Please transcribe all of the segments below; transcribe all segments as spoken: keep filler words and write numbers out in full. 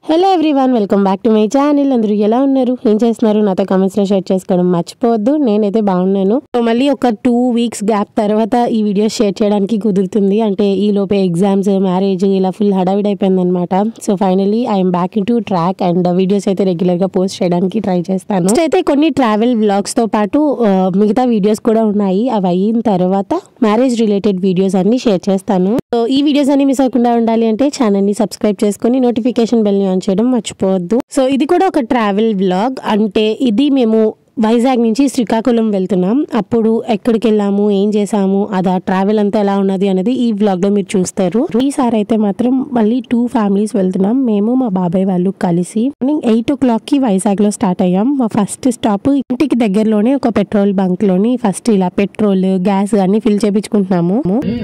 Hello everyone, welcome back to my channel. అందరూ ఎలా ఉన్నారు, ఏం చేస్తున్నారు? నాతో కామెంట్స్ లో షేర్ చేసుకోవడం మర్చిపోవద్దు. నేనైతే బాగున్నాను. సో మళ్ళీ ఒక టూ వీక్స్ గ్యాప్ తర్వాత ఈ వీడియో షేర్ చేయడానికి కుదురుతుంది. అంటే ఈ లోపే ఎగ్జామ్స్, మ్యారేజ్ ఇలా ఫుల్ హడావిడి అయిపోయింది అనమాట. So finally I'm back in to track and videos అయితే రెగ్యులర్ గా పోస్ట్ చేయడానికి ట్రై చేస్తాను. అయితే కొన్ని ట్రావెల్ వ్లాగ్స్ తో పాటు మిగతా వీడియోస్ కూడా ఉన్నాయి. అవి అయిన తర్వాత మ్యారేజ్ రిలేటెడ్ వీడియోస్ అన్ని షేర్ చేస్తాను. సో ఈ వీడియోస్ అన్ని మిస్ అవ్వకుండా ఉండాలి అంటే ఛానల్ ని సబ్స్క్రైబ్ చేసుకుని నోటిఫికేషన్ బెల్ ని ఆన్ చేయడం మర్చిపోవద్దు. సో ఇది కూడా ఒక ట్రావెల్ వ్లాగ్. అంటే ఇది మేము వైజాగ్ నుంచి శ్రీకాకుళం వెళ్తున్నాం. అప్పుడు ఎక్కడికి వెళ్ళాము, ఏం చేసాము, అది ఆ ట్రావెల్ అంతా ఎలా ఉన్నది అనేది ఈ వ్లాగ్ లో మీరు చూస్తారు. ఈసారి అయితే మాత్రం మళ్ళీ టూ ఫ్యామిలీస్ వెళ్తున్నాం. మేము మా బాబాయ్ వాళ్ళు కలిసి మార్నింగ్ ఎయిట్ ఓ క్లాక్ కి వైజాగ్ లో స్టార్ట్ అయ్యాం. మా ఫస్ట్ స్టాప్ ఇంటికి దగ్గరలోనే ఒక పెట్రోల్ బంక్ లోని ఫస్ట్ ఇలా పెట్రోల్, గ్యాస్ అన్ని ఫిల్ చేపించుకుంటున్నాము.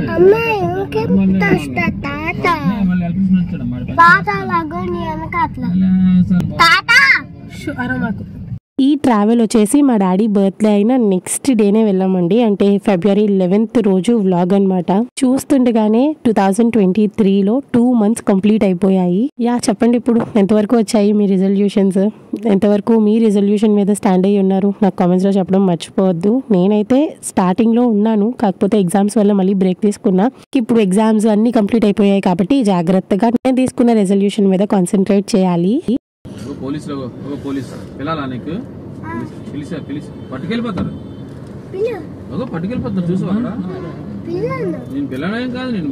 ఈ ట్రావెల్ వచ్చేసి మా డాడీ బర్త్డే అయిన నెక్స్ట్ డేనే వెళ్ళామండి. అంటే ఫిబ్రవరి లెవెన్త్ రోజు వ్లాగ్ అనమాట. చూస్తుండగానే టూ థౌజండ్ ట్వంటీ త్రీలో టూ మంత్స్ కంప్లీట్ అయిపోయాయి. యా చెప్పండి, ఇప్పుడు ఎంతవరకు వచ్చాయి మీ రిజల్యూషన్స్? ఎంతవరకు మీ రిజల్యూషన్ మీద స్టాండ్ అయ్యి ఉన్నారు? నాకు కామెంట్స్ లో చెప్పడం మర్చిపోవద్దు. నేనైతే స్టార్టింగ్ లో ఉన్నాను, కాకపోతే ఎగ్జామ్స్ వల్ల మళ్ళీ బ్రేక్ తీసుకున్నా. ఇప్పుడు ఎగ్జామ్స్ అన్ని కంప్లీట్ అయిపోయాయి కాబట్టి జాగ్రత్తగా నేను తీసుకున్న రెజల్యూషన్ మీద కాన్సన్ట్రేట్ చేయాలి. పోలీస్ పోలీస్ పిల్లలా నీకు పిలిచా పిలిచి పట్టుకెళ్ళిపోతారు పట్టుకెళ్ళిపోతారు చూసావు అక్కడ. నేను పిల్లనేం కాదు, నేను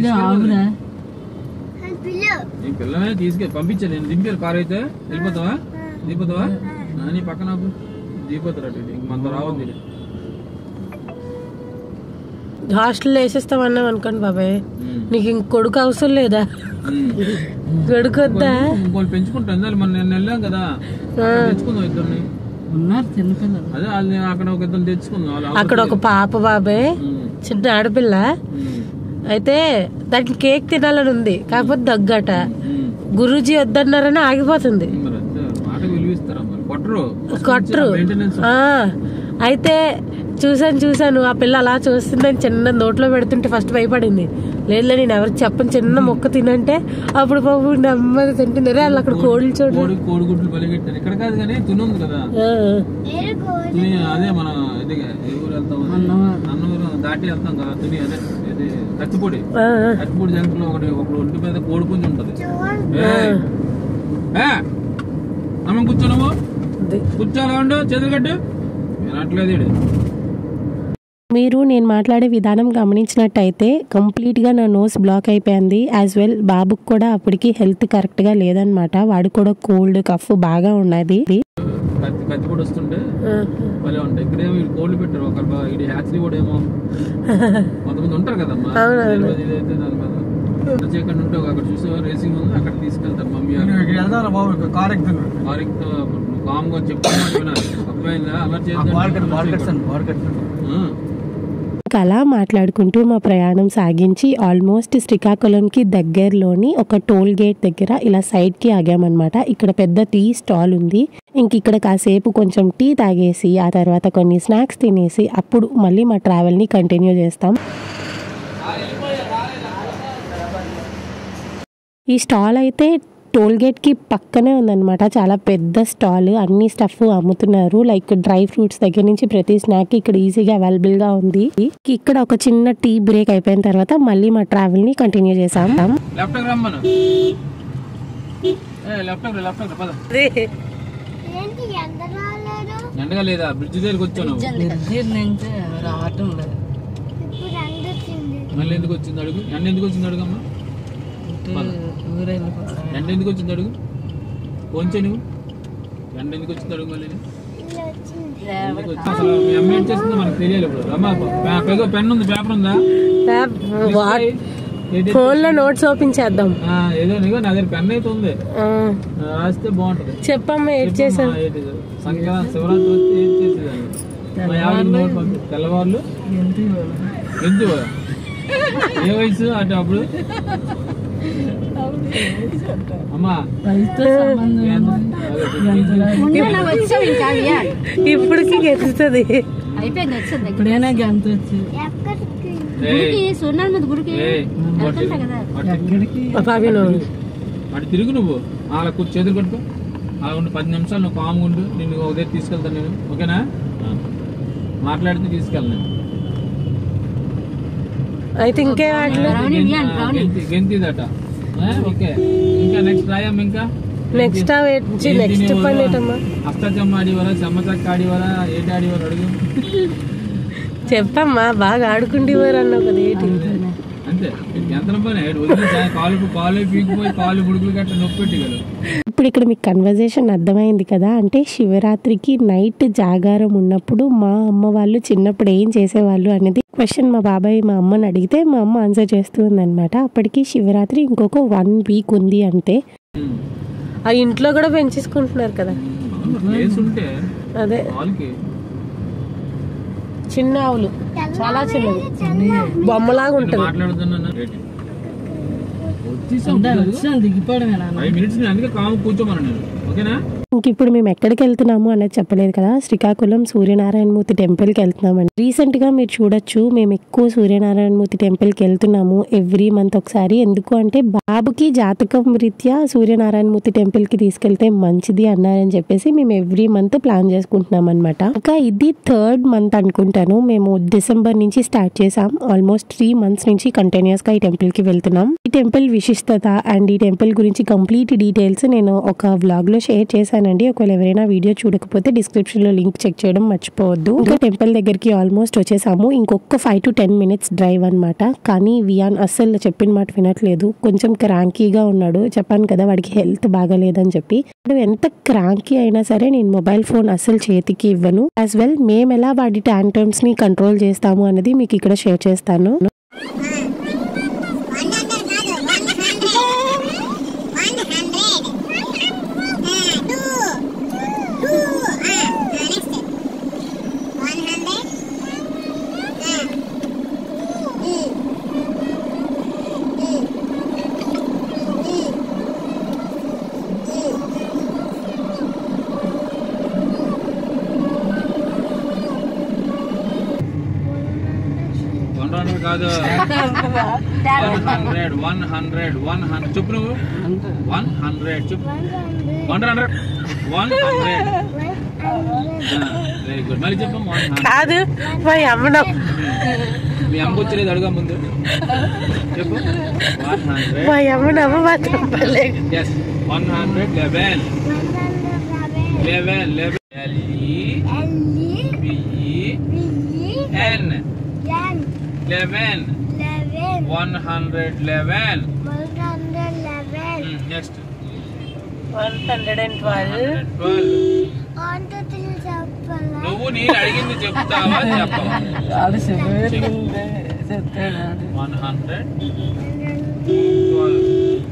నేను పిల్లనే తీసుకెళ్ళి పంపించాను. నేను దింపాను కారు అయితే. వెళ్ళిపోతావా దిగిపోతావా? నీ పక్కన దిగిపోతారు అటు. ఇంక మనతో రావద్దు. హాస్టల్లో వేసేస్తామన్నావు అనుకోండి బాబాయ్. నీకు ఇంక కొడుకు అవసరం లేదా? కొడుకు వద్దా? ఇంకోటి పెంచుకుంటాను. మన నేను వెళ్ళాం కదా, తెచ్చుకుందాం ఇద్దరిని. అదే అక్కడ ఒక ఇద్దరు తెచ్చుకుందాం. అక్కడ ఒక పాప బాబాయ్, చిన్న ఆడపిల్ల అయితే దానికి కేక్ తినాలని ఉంది, కాకపోతే దగ్గట. గురూజీ వద్దన్నారని ఆగిపోతుంది. కొట్టరు. అయితే చూసాను చూసాను ఆ పిల్ల అలా చూస్తుందని చిన్న నోట్లో పెడుతుంటే ఫస్ట్ భయపడింది. లేదు నేను ఎవరికి చెప్పను, చిన్న మొక్క తినంటే అప్పుడు బాబు నెమ్మది తింటుంది. వాళ్ళు అక్కడ కోడిలు చూడు, కోడిగుడ్లు బలిగెట్టారు. ఇక్కడ కాదు కానీ తునుంది కదా, అదే మన ఊరు వెళ్తాం, అన్నూరు దాటి వెళ్తాం కదా తుని. అదే ఇది కత్తిపొడి కత్తిపొడి జంక్షన్ ఒకటి ఒక ఒంటి మీద కోడి పుంజి ఉంటది. అమ్మ కూర్చోనము కూర్చోాలా ఉండు, చేతులు కట్టు. వినట్లేదు. మీరు నేను మాట్లాడే విధానం గమనించినట్టయితే కంప్లీట్గా నా నోస్ బ్లాక్ అయిపోయింది. యాజ్ వెల్ బాబుకి కూడా అప్పటికి హెల్త్ కరెక్ట్గా లేదనమాట. వాడు కూడా కోల్డ్, కఫ్ బాగా ఉన్నది. కత్తి కూడా వస్తుంటే భలే ఉంటాయి. ఇక్కడేమో కోల్డ్ పెట్టారు. ఒక ఇది హ్యాచరీ కూడా ఏమో కొంతమంది ఉంటారు కదమ్మా. ఇదైతే దాని మీద చేయకుండా ఉంటే అక్కడ చూసే రేసింగ్ ఉంది, అక్కడ తీసుకెళ్తారు మమ్మీ. కార్ కామ్గా చెప్పుకున్నా అర్థమైందా? అలా చేద్దాం. అలా మాట్లాడుకుంటూ మా ప్రయాణం సాగించి ఆల్మోస్ట్ శ్రీకాకుళంకి దగ్గరలోని ఒక టోల్ గేట్ దగ్గర ఇలా సైడ్ కి ఆగామన్నమాట. ఇక్కడ పెద్ద టీ స్టాల్ ఉంది. ఇంక ఇక్కడ కాసేపు కొంచెం టీ తాగేసి ఆ తర్వాత కొన్ని స్నాక్స్ తినేసి అప్పుడు మళ్ళీ మా ట్రావెల్ ని కంటిన్యూ చేస్తాం. ఈ స్టాల్ అయితే టోల్ గేట్ కి పక్కనే ఉందన్నమాట. చాలా పెద్ద స్టాల్, అన్ని స్టఫ్ అమ్ముతున్నారు. లైక్ డ్రై ఫ్రూట్స్ దగ్గర నుంచి ప్రతి స్నాక్ ఇక్కడ ఈజీగా అవైలబుల్ గా ఉంది. ఇక్కడ ఒక చిన్న టీ బ్రేక్ అయిపోయిన తర్వాత మళ్ళీ మా ట్రావెల్ ని కంటిన్యూ చేసాం. మళ్ళీ ఎందుకు వచ్చింది అడుగు, ఎండ ఎందుకు వచ్చింది అడుగమ్మా. ఎండ ఎందుకు వచ్చింది అడుగు, కొంచెం నువ్వు ఎండ ఎందుకు వచ్చింది అడుగు. మళ్ళీ అసలు మీ అమ్మ ఏం చేస్తుందో మనకు తెలియాలి. ఇప్పుడు అమ్మా పెన్ ఉంది, పేపర్ ఉందా? ఫోన్ లో నోట్స్ ఓపెన్ చేద్దాం. ఏదో నీకు నా దగ్గర పెన్ అయితే ఉంది, రాస్తే బాగుంటది. చెప్పమ్మా ఏం చేసావు? సంక్రాంతి శివరాత్రి వస్తే ఏం చేసేదాన్ని నోట్ పంపి తెల్లవాళ్ళు ఎంత ఏ వయసు అంటే అప్పుడు అమ్మా ఇప్పటికి గెలుస్తుంది. అటు తిరుగు నువ్వు అలా కూర్చో చేతులు కట్టుకో అలా ఉండి పది నిమిషాలు నువ్వు కామ్గా ఉండు నిన్ను ఒక దగ్గర తీసుకెళ్తాను నేను ఓకేనా మాట్లాడితే తీసుకెళ్ళను గెంతిదట ఓకే ఇంకా నెక్స్ట్ రాయమ్మ ఇంకా నెక్స్ట్ నెక్స్ట్ అష్టచమ్మ ఆడివరా చెమ్మచక్క ఆడివరా ఏటి ఆడివారు అడుగు చెప్పమ్మా బాగా ఆడుకుంటేవారు అన్నావు కదా ఏంటి అంతే ఎంత పని కాలు కాలు పీకిపోయి కాలు బుడుకులు గట్ట నొప్పి పెట్టి కదా ఇప్పుడు ఇక్కడ మీకు కన్వర్జేషన్ అర్థమైంది కదా అంటే శివరాత్రికి నైట్ జాగారం ఉన్నప్పుడు మా అమ్మ వాళ్ళు చిన్నప్పుడు ఏం చేసేవాళ్ళు అనేది క్వశ్చన్ మా బాబాయ్ మా అమ్మని అడిగితే మా అమ్మ ఆన్సర్ చేస్తుంది అనమాట అప్పటికి శివరాత్రి ఇంకొక వన్ వీక్ ఉంది అంటే ఆ ఇంట్లో కూడా పెంచేసుకుంటున్నారు కదా అదే చిన్న ఆవులు చాలా చిన్నవి బొమ్మలాగా ఉంటుంది ఇంక ఇప్పుడు మేము ఎక్కడికి వెళ్తున్నాము అనేది చెప్పలేదు కదా శ్రీకాకుళం సూర్యనారాయణమూర్తి టెంపుల్కి వెళ్తున్నామండి రీసెంట్ గా మీరు చూడొచ్చు మేము ఎక్కువ సూర్యనారాయణమూర్తి టెంపుల్కి వెళ్తున్నాము ఎవ్రీ మంత్ ఒకసారి ఎందుకు అంటే బాబుకి జాతకం రీత్యా సూర్యనారాయణమూర్తి టెంపుల్ కి తీసుకెళ్తే మంచిది అన్నారని చెప్పేసి మేము ఎవ్రీ మంత్ ప్లాన్ చేసుకుంటున్నాం అనమాట ఇంకా ఇది థర్డ్ మంత్ అనుకుంటాను మేము డిసెంబర్ నుంచి స్టార్ట్ చేసాం ఆల్మోస్ట్ త్రీ మంత్స్ నుంచి కంటిన్యూస్ గా ఈ టెంపుల్ కి వెళ్తున్నాం ఈ టెంపుల్ విశిష్టత అండ్ ఈ టెంపుల్ గురించి కంప్లీట్ డీటెయిల్స్ నేను ఒక వ్లాగ్ లో షేర్ చేశానండి ఒకవేళ ఎవరైనా వీడియో చూడకపోతే డిస్క్రిప్షన్ లో లింక్ చెక్ చేయడం మర్చిపోవద్దు ఇంకా టెంపుల్ దగ్గరికి ఆల్మోస్ట్ వచ్చేసాము ఇంకొక five to ten minutes drive అనమాట కానీ వియాన్ అస్సలు చెప్పిన మాట వినట్లేదు కొంచెం క్రాంకీగా ఉన్నాడు చెప్పాను కదా వాడికి హెల్త్ బాగాలేదని చెప్పి ఎంత క్రాంకీ అయినా సరే నేను మొబైల్ ఫోన్ అస్సలు చేతికి ఇవ్వను యాజ్ వెల్ మేము ఎలా వాడి టాంట్రమ్స్ ని కంట్రోల్ చేస్తాము అనేది మీకు ఇక్కడ షేర్ చేస్తాను కాదు hundred one hundred one hundred చెప్పు నువ్వు వన్ హండ్రెడ్ చెప్పు one hundred one hundred very good మళ్ళీ చెప్పు కాదు మీ అమ్మ వచ్చలేదు అడుగా ముందు చెప్పు one hundred one hundred eleven eleven eleven ఎన్ eleven one hundred eleven next one hundred twelve నువ్వు నేను అడిగింది చెప్తావా చెప్పవా one hundred twelve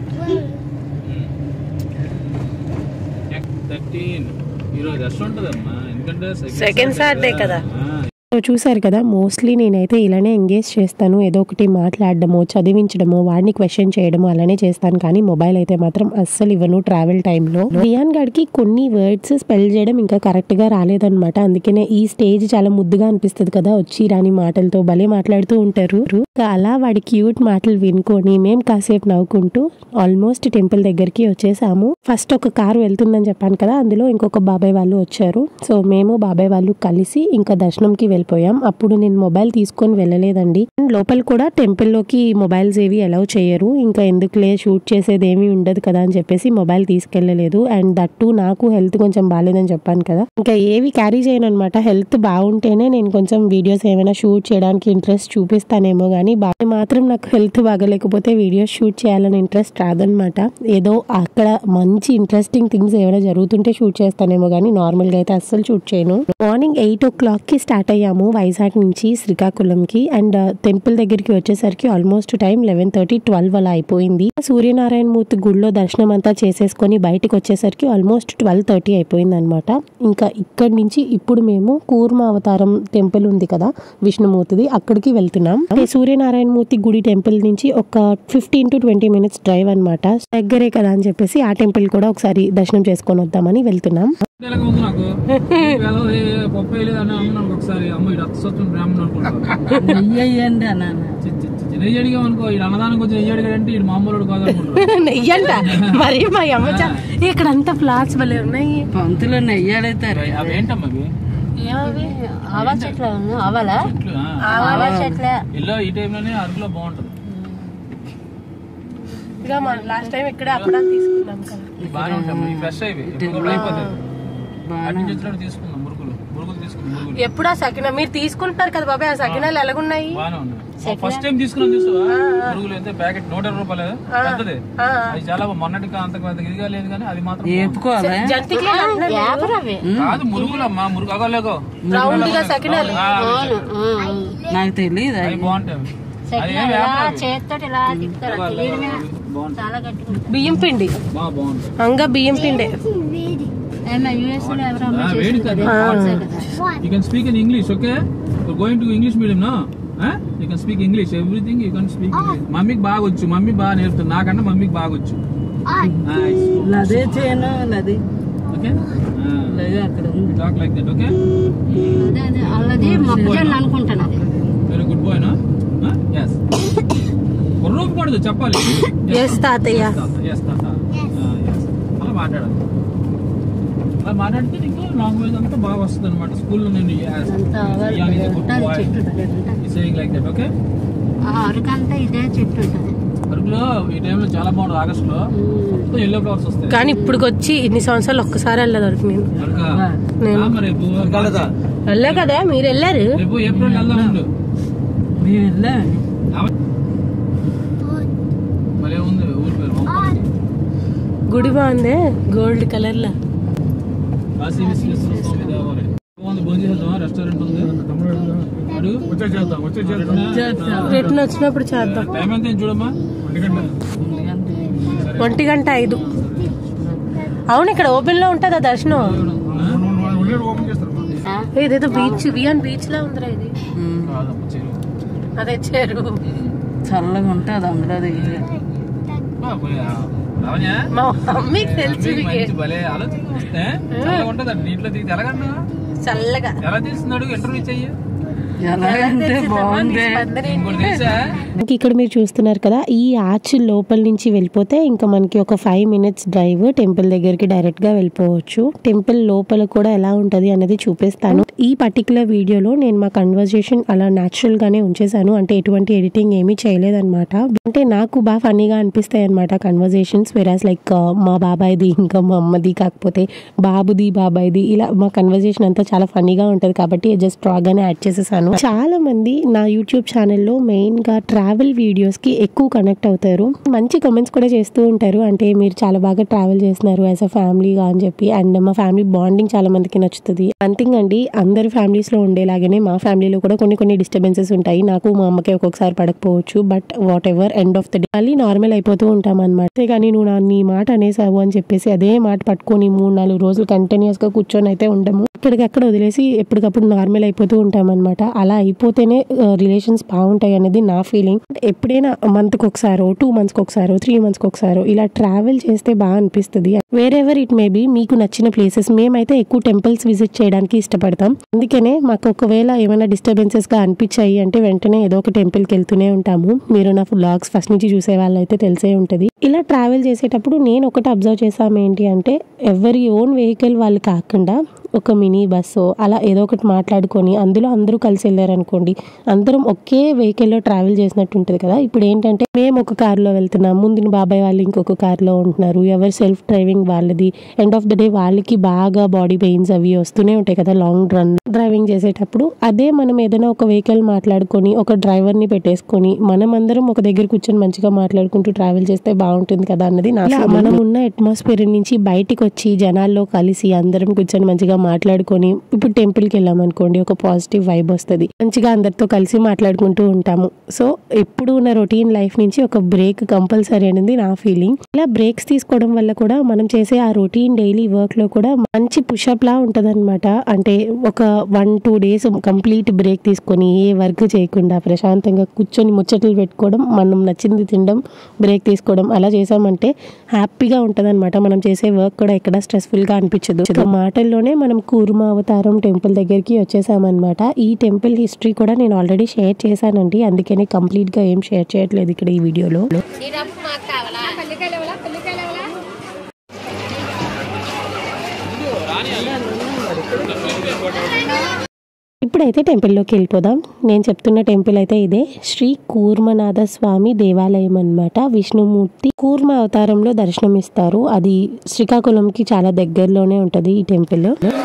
thirteen ఈరోజు రెస్ట్ ఉంటుందమ్మా ఎందుకంటే సెకండ్ సాటర్డే కదా చూసారు కదా మోస్ట్లీ నేనైతే ఇలానే ఎంగేజ్ చేస్తాను ఏదో ఒకటి మాట్లాడడమో చదివించడమో వాడిని క్వశ్చన్ చేయడమో అలానే చేస్తాను కానీ మొబైల్ అయితే మాత్రం అస్సలు ఇవ్వను ట్రావెల్ టైంలో రియాన్ గడికి కొన్ని వర్డ్స్ స్పెల్ చేయడం ఇంకా కరెక్ట్ గా రాలేదన్నమాట అందుకనే ఈ స్టేజ్ చాలా ముద్దుగా అనిపిస్తుంది కదా వచ్చి రాని మాటలతో భలే మాట్లాడుతూ ఉంటారు అలా వాడి క్యూట్ మాటలు వినుకొని మేము కాసేపు నవ్వుకుంటూ ఆల్మోస్ట్ టెంపుల్ దగ్గరికి వచ్చేసాము ఫస్ట్ ఒక కారు వెళ్తుందని చెప్పాను కదా అందులో ఇంకొక బాబాయ్ వాళ్ళు వచ్చారు సో మేము బాబాయ్ వాళ్ళు కలిసి ఇంకా దర్శనంకి వెళ్ళిపోయాం అప్పుడు నేను మొబైల్ తీసుకొని వెళ్ళలేదండి లోపల కూడా టెంపుల్ లోకి మొబైల్స్ ఏవి అలౌ చేయరు ఇంకా ఎందుకులే షూట్ చేసేది ఏమీ ఉండదు కదా అని చెప్పేసి మొబైల్ తీసుకెళ్లలేదు అండ్ దట్టు నాకు హెల్త్ కొంచెం బాగాలేదని చెప్పాను కదా ఇంకా ఏవి క్యారీ చేయను అనమాట హెల్త్ బాగుంటేనే నేను కొంచెం వీడియోస్ ఏమైనా షూట్ చేయడానికి ఇంట్రెస్ట్ చూపిస్తానేమో గానీ బాగా మాత్రం నాకు హెల్త్ బాగలేకపోతే వీడియోస్ షూట్ చేయాలని ఇంట్రెస్ట్ రాదనమాట ఏదో అక్కడ మంచి ఇంట్రెస్టింగ్ థింగ్స్ ఏమైనా జరుగుతుంటే షూట్ చేస్తానేమో గానీ నార్మల్ గా అయితే అస్సలు షూట్ చేయను మార్నింగ్ ఎయిట్ ఓ క్లాక్ కి స్టార్ట్ అయ్యాము వైజాగ్ నుంచి శ్రీకాకుళంకి అండ్ టెంపుల్ దగ్గరికి వచ్చేసరికి almost time eleven thirty twelve అలా అయిపోయింది సూర్యనారాయణ మూర్తి గుడిలో దర్శనం అంతా చేసేసుకొని బయటకు వచ్చేసరికి ఆల్మోస్ట్ ట్వెల్వ్ థర్టీ అయిపోయింది అనమాట ఇంకా ఇక్కడి నుంచి ఇప్పుడు మేము కూర్మ అవతారం టెంపుల్ ఉంది కదా విష్ణుమూర్తిది అక్కడికి వెళ్తున్నాం సూర్యనారాయణ మూర్తి గుడి టెంపుల్ నుంచి ఒక fifteen to twenty minutes drive అనమాట దగ్గరే కదా అని చెప్పేసి ఆ టెంపుల్ కూడా ఒకసారి దర్శనం చేసుకొని వద్దామని వెళ్తున్నాం నాకు పప్పు వేయలేదు అని అమ్మ నాకు ఒకసారి అమ్మ ఇటు అత్సత్వం బ్రాహ్మణుడు అనుకుంటారు. నెయ్యండి అన్నాను. నెయ్యి అడిగాం అనుకో, ఈ అన్నదానం కొంచెం నెయ్యి అడిగాడంటే ఈ మామూలు కాదు అనుకుంటారు. నెయ్యి అంట మరి మా అమ్మ ఇక్కడ అంతా ఫ్లాట్స్ భలే ఉన్నాయి. పంతులు నెయ్యి అడుగుతారు. అవి ఏంటమ్మా అవి? ఆవా చెట్లు ఆవాలా ఆవాల చెట్లే. ఇల్లు ఈ టైంలోనే అరకులో బాగుంటది. ఇక మనం లాస్ట్ టైం ఇక్కడ అప్పుడు తీసుకున్నాం కదా. బాగానే ఉంటాయి ఫ్రెష్ అవి అయిపోతాయి. అటు నుంచి వచ్చినప్పుడు తీసుకున్నాం మురుగులు మురుగులు తీసుకున్నాం మురుగులు. ఎప్పుడు ఆ సకినా మీరు తీసుకుంటున్నారు కదా బాబాయ్, ఆ సకినాలు ఎలాగున్నాయి? బాగానే ఉన్నాయి. ఫస్ట్ టైం తీసుకున్నాం చూసావా మురుగులు అయితే ప్యాకెట్ నూట ఇరవై రూపాయలు పెద్దది. అది చాలా మొన్నటికి అంత ఇదిగా లేదు కానీ అది మాత్రం కాదు మురుగులు అమ్మా. మురుగు అగలేకో సకినాలు నాకు తెలియదు. అవి బాగుంటాయి. బియ్యం పిండి అంగా బియ్యం పిండి. వేడి కదా. You can speak in English. Okay, going to English medium నా you can speak English. Everything you can speak. మమ్మీకి బాగా వచ్చు, మమ్మీ బాగా నేర్పుతుంది నాకన్నా మమ్మీకి బాగా వచ్చు. లదే చేయను లది. ఓకే, అక్కడ టాక్ లైక్ దట్. ఓకే, అనుకుంటాను. వెరీ గుడ్ బాయ్ నా. ఎస్ రూపు పడదు చెప్పాలి. ఎస్ తాతయ్య. ఎస్ తాత. అలా మాట్లాడాలి. అలా మాట్లాడితే నీకు లాంగ్వేజ్ అంతా బాగా వస్తుంది అనమాట. స్కూల్లో నేను లైక్ దట్. ఓకే, అరకంతా ఇదే చెట్టు ఉంటుంది. అరకులో ఈ టైంలో చాలా బాగుంటుంది. ఆగస్ట్ లో ఎల్లో ఫ్లవర్స్ వస్తాయి. కానీ ఇప్పుడు వచ్చి ఇన్ని సంవత్సరాలు ఒక్కసారి వెళ్ళదు అరకు. నేను రేపు వెళ్ళా కదా, మీరు వెళ్ళారు. రేపు ఏప్రిల్ వెళ్దాం ఉండు. మేము వెళ్ళా. మళ్ళీ ఉంది ఊరి పేరు గుడి బాగుంది గోల్డ్ కలర్ లా. రెస్టారెంట్ ఉంది. రిటర్న్ వచ్చినప్పుడు చేద్దాం. టైం ఎంత చూడమ్మా. ఒంటి గంట ఐదు. అవును, ఇక్కడ ఓపెన్ లో ఉంటుందా దర్శనం? ఇదేదో బీచ్ వియాన్ బీచ్ లా ఉందిరా ఇది. అదే చెరువు చల్లగా ఉంటుంది అందులో. మా మమ్మీకి తెలిసి చల్లగా ఎలా తీస్తున్నాడు ఇంటర్వ్యూ చెయ్యి. ఇక్కడ మీరు చూస్తున్నారు కదా, ఈ ఆర్చ్ లోపల నుంచి వెళ్ళిపోతే ఇంకా మనకి ఒక ఫైవ్ మినిట్స్ డ్రైవ్ టెంపుల్ దగ్గరికి డైరెక్ట్ గా వెళ్ళిపోవచ్చు. టెంపుల్ లోపల కూడా ఎలా ఉంటది అనేది చూపిస్తాను. ఈ పర్టికులర్ వీడియోలో నేను మా కన్వర్జేషన్ అలా న్యాచురల్ గానే ఉంచేసాను. అంటే ఎటువంటి ఎడిటింగ్ ఏమీ చేయలేదన్నమాట. అంటే నాకు బాగా ఫన్నీగా అనిపిస్తాయి అనమాట కన్వర్జేషన్స్. వెరాస్ లైక్ మా బాబాయ్ది ఇంకా మా అమ్మది, కాకపోతే బాబుది బాబాయ్ది, ఇలా మా కన్వర్జేషన్ అంతా చాలా ఫన్నీగా ఉంటది కాబట్టి జస్ట్ డ్రాగానే యాడ్ చేసేసాను. చాలా మంది నా యూట్యూబ్ ఛానల్లో మెయిన్ గా ట్రావెల్ వీడియోస్ కి ఎక్కువ కనెక్ట్ అవుతారు. మంచి కామెంట్స్ కూడా చేస్తూ ఉంటారు. అంటే మీరు చాలా బాగా ట్రావెల్ చేస్తున్నారు యాజ్ అ ఫ్యామిలీగా అని చెప్పి. అండ్ మా ఫ్యామిలీ బాండింగ్ చాలా మందికి నచ్చుతుంది. అంతింగ్ అండి, అందరి ఫ్యామిలీస్ లో ఉండేలాగానే మా ఫ్యామిలీలో కూడా కొన్ని కొన్ని డిస్టర్బెన్సెస్ ఉంటాయి. నాకు మా అమ్మకి ఒక్కొక్కసారి పడకపోవచ్చు. But whatever, end of the day మళ్ళీ నార్మల్ అయిపోతూ ఉంటాం అనమాట. కానీ నువ్వు నా నీ మాట అనేసావు అని చెప్పేసి అదే మాట పట్టుకొని మూడు నాలుగు రోజులు కంటిన్యూస్ గా కూర్చొని అయితే ఉండము. ఎక్కడికక్కడ వదిలేసి ఎప్పటికప్పుడు నార్మల్ అయిపోతూ ఉంటాం అనమాట. అలా అయిపోతేనే రిలేషన్స్ బాగుంటాయి అనేది నా ఫీలింగ్. ఎప్పుడైనా మంత్కి ఒకసారో, టూ మంత్స్కి ఒకసారో, త్రీ మంత్స్కి ఒకసారో ఇలా ట్రావెల్ చేస్తే బాగా అనిపిస్తుంది. వేరెవర్ ఇట్ మే బి మీకు నచ్చిన ప్లేసెస్. మేమైతే ఎక్కువ టెంపుల్స్ విజిట్ చేయడానికి ఇష్టపడతాం. అందుకనే మాకు ఒకవేళ ఏమైనా డిస్టర్బెన్సెస్ గా అనిపించాయి అంటే వెంటనే ఏదో ఒక టెంపుల్ కి వెళ్తూనే ఉంటాము. మీరు నా వ్లాగ్స్ ఫస్ట్ నుంచి చూసే వాళ్ళైతే తెలిసే ఉంటది. ఇలా ట్రావెల్ చేసేటప్పుడు నేను ఒకటి అబ్జర్వ్ చేసాము ఏంటి అంటే, ఎవరి ఓన్ వెహికల్ వాళ్ళు కాకుండా ఒక మినీ బస్సు అలా ఏదో ఒకటి మాట్లాడుకొని అందులో అందరూ కలిసి వెళ్ళారనుకోండి, అందరం ఒకే వెహికల్లో ట్రావెల్ చేసినట్టు ఉంటుంది కదా. ఇప్పుడు ఏంటంటే మేము ఒక కారులో వెళ్తున్నాం, ముందున బాబాయ్ వాళ్ళు ఇంకొక కారులో ఉంటున్నారు, ఎవరి సెల్ఫ్ డ్రైవింగ్ వాళ్ళది. ఎండ్ ఆఫ్ ద డే వాళ్ళకి బాగా బాడీ పెయిన్స్ అవి వస్తూనే ఉంటాయి కదా లాంగ్ రన్ డ్రైవింగ్ చేసేటప్పుడు. అదే మనం ఏదైనా ఒక వెహికల్ మాట్లాడుకొని ఒక డ్రైవర్ని పెట్టేసుకొని మనం అందరం ఒక దగ్గర కూర్చొని మంచిగా మాట్లాడుకుంటూ ట్రావెల్ చేస్తే బాగుంటుంది కదా అన్నది నా. మనం ఉన్న అట్మాస్ఫియర్ నుంచి బయటికి వచ్చి జనాల్లో కలిసి అందరం కూర్చొని మంచిగా మాట్లాడుకొని, ఇప్పుడు టెంపుల్కి వెళ్ళాం అనుకోండి, ఒక పాజిటివ్ వైబ్ వస్తుంది, మంచిగా అందరితో కలిసి మాట్లాడుకుంటూ ఉంటాము. సో ఎప్పుడు ఉన్న రొటీన్ లైఫ్ నుంచి ఒక బ్రేక్ కంపల్సరీ అనేది నా ఫీలింగ్. ఇలా బ్రేక్స్ తీసుకోవడం వల్ల కూడా మనం చేసే ఆ రొటీన్ డైలీ వర్క్ లో కూడా మంచి పుషప్ లా ఉంటది అనమాట. అంటే ఒక one two days complete break తీసుకొని ఏ వర్క్ చేయకుండా ప్రశాంతంగా కూర్చొని ముచ్చట్లు పెట్టుకోవడం, మనం నచ్చింది తినడం, బ్రేక్ తీసుకోవడం అలా చేసామంటే హ్యాపీగా ఉంటుంది అనమాట. మనం చేసే వర్క్ కూడా ఎక్కడ స్ట్రెస్ఫుల్గా అనిపించదు. మాటల్లోనే మనం కూర్మ అవతారం టెంపుల్ దగ్గరికి వచ్చేసామన్నమాట. ఈ టెంపుల్ హిస్టరీ కూడా నేను ఆల్రెడీ షేర్ చేశానండి, అందుకని కంప్లీట్గా ఏం షేర్ చేయట్లేదు ఇక్కడ ఈ వీడియోలో. ఇప్పుడైతే టెంపుల్లోకి వెళ్ళిపోదాం. నేను చెప్తున్న టెంపుల్ అయితే ఇదే, శ్రీ కూర్మనాథ స్వామి దేవాలయం అన్నమాట. విష్ణుమూర్తి కూర్మ అవతారంలో దర్శనం ఇస్తారు. అది శ్రీకాకుళంకి చాలా దగ్గరలోనే ఉంటుంది ఈ టెంపుల్.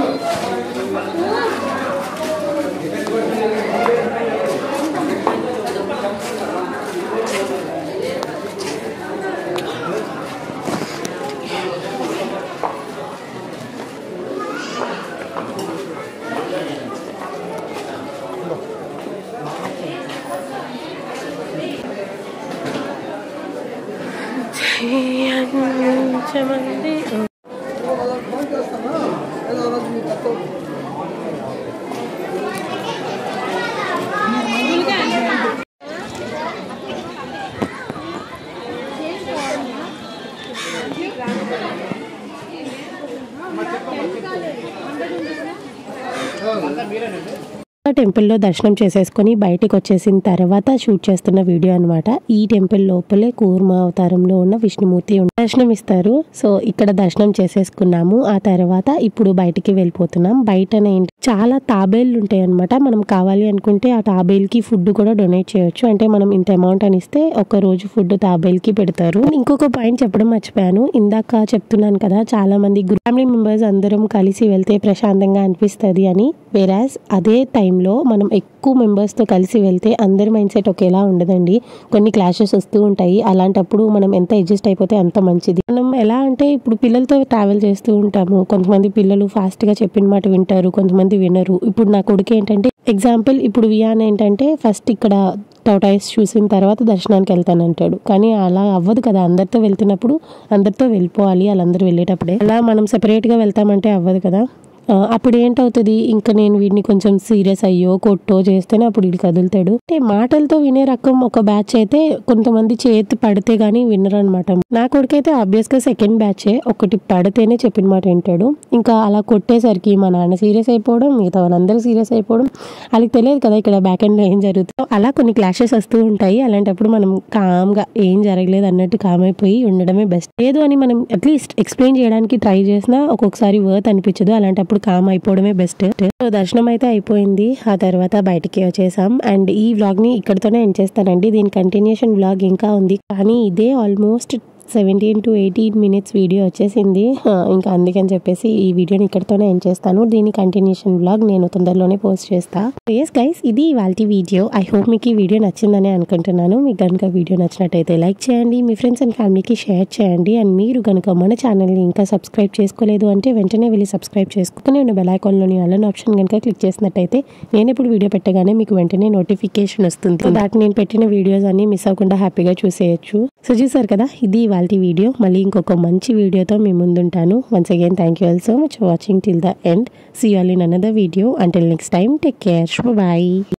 టెంపుల్లో దర్శనం చేసేసుకొని బయటకు వచ్చేసిన తర్వాత షూట్ చేస్తున్న వీడియో అనమాట. ఈ టెంపుల్ లోపలే కూర్మ అవతారంలో ఉన్న విష్ణుమూర్తి దర్శనం ఇస్తారు. సో ఇక్కడ దర్శనం చేసేసుకున్నాము. ఆ తర్వాత ఇప్పుడు బయటికి వెళ్ళిపోతున్నాం. బయటనే చాలా తాబేళ్ళు ఉంటాయి అనమాట. మనం కావాలి అనుకుంటే ఆ తాబేల్కి ఫుడ్ కూడా డొనేట్ చేయొచ్చు. అంటే మనం ఇంత అమౌంట్ అని ఇస్తే ఒక రోజు ఫుడ్ తాబేల్కి పెడతారు. ఇంకొక పాయింట్ చెప్పడం మర్చిపోయాను. ఇందాక చెప్తున్నాను కదా, చాలా మంది ఫ్యామిలీ మెంబర్స్ అందరం కలిసి వెళ్తే ప్రశాంతంగా అనిపిస్తుంది అని. వేరాజ్ అదే టైంలో మనం ఎక్కువ మెంబర్స్తో కలిసి వెళ్తే అందరి మైండ్ సెట్ ఒకేలా ఉండదండి. కొన్ని క్లాషెస్ వస్తూ ఉంటాయి. అలాంటప్పుడు మనం ఎంత అడ్జస్ట్ అయిపోతే అంత మంచిది. మనం ఎలా అంటే ఇప్పుడు పిల్లలతో ట్రావెల్ చేస్తూ ఉంటాము. కొంతమంది పిల్లలు ఫాస్ట్గా చెప్పిన మాట వింటారు, కొంతమంది వినరు. ఇప్పుడు నా కొడుకు ఏంటంటే ఎగ్జాంపుల్, ఇప్పుడు వియాన్ ఏంటంటే ఫస్ట్ ఇక్కడ టోటాయిస్ చూసిన తర్వాత దర్శనానికి వెళ్తానంటాడు. కానీ అలా అవ్వదు కదా, అందరితో వెళ్తున్నప్పుడు అందరితో వెళ్ళిపోవాలి. వాళ్ళందరూ వెళ్ళేటప్పుడే అలా మనం సెపరేట్గా వెళ్తామంటే అవ్వదు కదా. అప్పుడు ఏంటవుతుంది, ఇంకా నేను వీడిని కొంచెం సీరియస్ అయ్యో కొట్టో చేస్తేనే అప్పుడు వీడు కదులుతాడు. అంటే మాటలతో వినే రకం ఒక బ్యాచ్ అయితే, కొంతమంది చేతి పడితే గానీ వినరు అనమాట. నా కొడుకైతే ఆబ్వియస్ గా సెకండ్ బ్యాచే, ఒకటి పడితేనే చెప్పిన మాట వింటాడు. ఇంకా అలా కొట్టేసరికి మా నాన్న సీరియస్ అయిపోవడం, మిగతా వాళ్ళందరూ సీరియస్ అయిపోవడం. వాళ్ళకి తెలియదు కదా ఇక్కడ బ్యాక్ ఎండ్ లో ఏం జరుగుతుందో. అలా కొన్ని క్లాషెస్ వస్తూ ఉంటాయి. అలాంటప్పుడు మనం కామ్ గా ఏం జరగలేదు అన్నట్టు కామ్ అయిపోయి ఉండడమే బెస్ట్. లేదు అని మనం అట్లీస్ట్ ఎక్స్ప్లెయిన్ చేయడానికి ట్రై చేసినా ఒక్కొక్కసారి వర్త్ అనిపించదు. అలాంటప్పుడు కామ్ అయిపోవడమే బెస్ట్. సో దర్శనం అయితే అయిపోయింది. ఆ తర్వాత బయటికి వచ్చేసాం. అండ్ ఈ వ్లాగ్ ని ఇక్కడతోనే ఎండ్ చేస్తానండి. దీని కంటిన్యూషన్ వ్లాగ్ ఇంకా ఉంది, కానీ ఇదే almost seventeen to eighteen minutes video వచ్చేసింది. ఇంకా అందుకని చెప్పేసి ఈ వీడియోని ఇక్కడతోనే ఎండ్ చేస్తాను. దీని కంటిన్యూషన్ వ్లాగ్ నేను తొందరలోనే పోస్ట్ చేస్తా. ఎస్ గైస్, ఇది ఇవాల్టి వీడియో. ఐ హోప్ మీకు ఈ వీడియో నచ్చిందని అనుకుంటున్నాను. మీకు కనుక వీడియో నచ్చినట్టయితే లైక్ చేయండి, మీ ఫ్రెండ్స్ అండ్ ఫ్యామిలీకి షేర్ చేయండి. అండ్ మీరు కనుక మన ఛానల్ని ఇంకా సబ్స్క్రైబ్ చేసుకోలేదు అంటే వెంటనే వెళ్ళి సబ్స్క్రైబ్ చేసుకుని ఉన్న బెల్ ఐకాన్లోని ఆల్ ఆప్షన్ కనుక క్లిక్ చేసినట్టయితే నేను ఇప్పుడు వీడియో పెట్టగానే మీకు వెంటనే నోటిఫికేషన్ వస్తుంది. సో దాట్ నేను పెట్టిన వీడియోస్ అన్ని మిస్ అవ్వకుండా హ్యాపీగా చూసేయచ్చు. సో చూసారు కదా, ఇది ఇవాల్టి వీడియో. మళ్ళీ ఇంకొక మంచి వీడియోతో మీ ముందుంటాను. Once again thank you all so much for watching till the end. See you all in another video. Until next time, take care, bye.